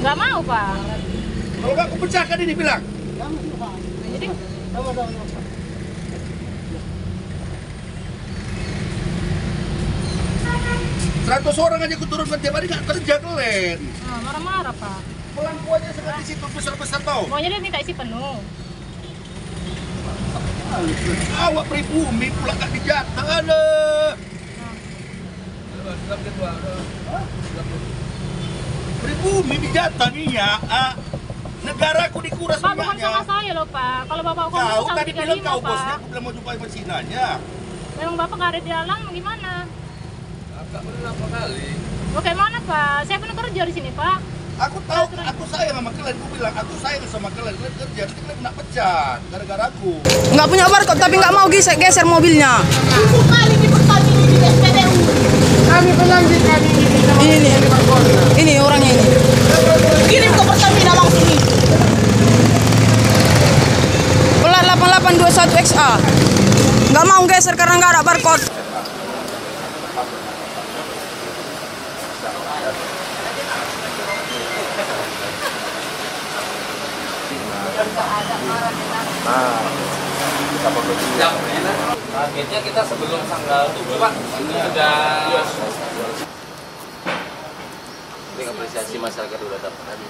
Nggak mau, Pak. Kalau nggak aku pecahkan ini bilang. Jadi, 100 orang aja aku turunkan tiap hari nggak kerja kalian. marah-marah, Pak. Pelangku aja seperti situ besar-besar tau. Maunya dia minta isi penuh. Awak pribumi pula nggak dijatah ada. Pribumi dijatah nih ya. Negaraku dikuras Pak, bukan minyaknya. sama saya loh, Pak. Kalau Bapak Kau ngomong tadi bilang 135, kau bosnya, Pak. aku bilang mau jumpai mesinanya. Memang Bapak nggak ada di dalam, gimana? Agak berapa kali? Oke, mana, Pak? Saya pernah kerja di sini, Pak. Aku tahu, aku sayang sama kalian. Aku bilang, aku sayang sama kalian. Kalian kerja, nanti kalian kena pecat gara-gara aku. Nggak punya barcode tapi nggak mau geser mobilnya. Ibu kali di pertanyaan di SPBU. Kami pelanjut kami Ini orangnya ini. Kirim ke Pertamina langsung ini. Pelat 8821XA. Nggak mau geser karena nggak ada barcode. Targetnya kita sebelum tanggal 7 Pak, ini sudah apresiasi masyarakat udah dapat tadi.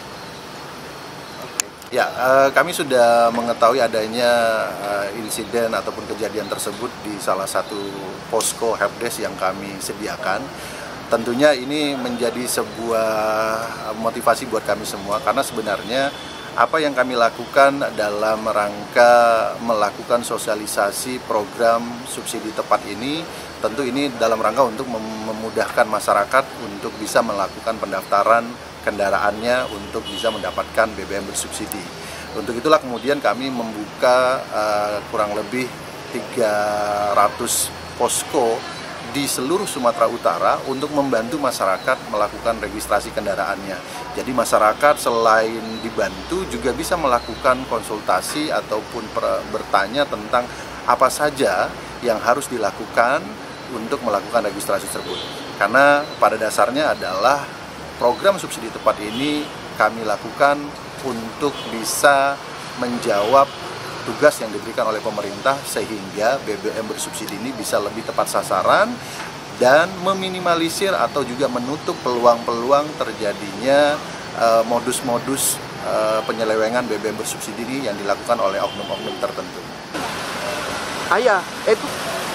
Ya, kami sudah mengetahui adanya insiden ataupun kejadian tersebut di salah satu posko helpdesk yang kami sediakan. Tentunya ini menjadi sebuah motivasi buat kami semua karena sebenarnya apa yang kami lakukan dalam rangka melakukan sosialisasi program subsidi tepat ini, tentu ini dalam rangka untuk memudahkan masyarakat untuk bisa melakukan pendaftaran kendaraannya untuk bisa mendapatkan BBM bersubsidi. Untuk itulah kemudian kami membuka kurang lebih 300 posko di seluruh Sumatera Utara untuk membantu masyarakat melakukan registrasi kendaraannya. Jadi masyarakat selain dibantu juga bisa melakukan konsultasi ataupun bertanya tentang apa saja yang harus dilakukan untuk melakukan registrasi tersebut. Karena pada dasarnya adalah program subsidi tepat ini kami lakukan untuk bisa menjawab tugas yang diberikan oleh pemerintah sehingga BBM bersubsidi ini bisa lebih tepat sasaran dan meminimalisir atau juga menutup peluang-peluang terjadinya modus-modus penyelewengan BBM bersubsidi ini yang dilakukan oleh oknum-oknum tertentu. Ayah, itu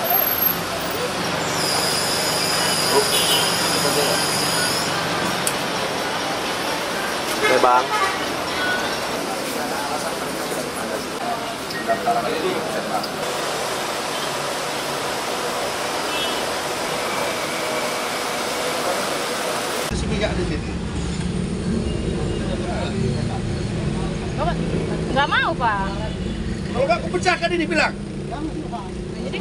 Oke Bang. Minyak di sini. Bapak nggak mau, Pak. Kalau nggak aku pecahkan ini bilang. Jadi,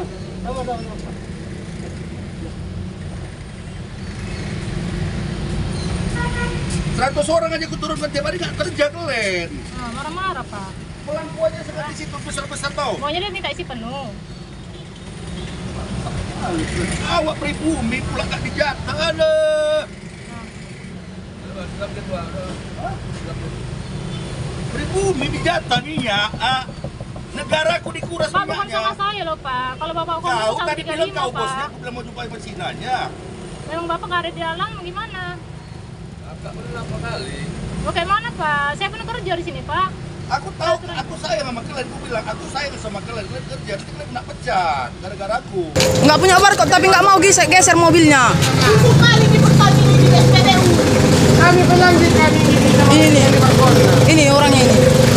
100 orang aja aku turunkan tiap hari nggak kerja kalian. marah-marah, Pak. Pelangku aja seperti situ besar-besar tau. Maunya dia minta isi penuh. Awak pribumi pula nggak dijatah ada. Pribumi dijatah nih ya. Negaraku dikuras Pak, bukan minyaknya. sama saya loh, Pak. Kalau Bapak Kau ngomong tadi bilang 135, kau bosnya, Pak. aku bilang mau jumpai mesinanya. Memang Bapak nggak ada di dalam, gimana? Agak berapa kali? Oke, mana, Pak? Saya pernah kerja di sini, Pak. Aku tahu, aku sayang sama kalian. Aku bilang, aku sayang sama kalian. Kalian kerja, nanti kalian kena pecat gara-gara aku. Nggak punya barcode tapi nggak mau geser mobilnya. Ibu kali di pertanyaan di SPBU. kami pelanjut kami Ini orangnya ini.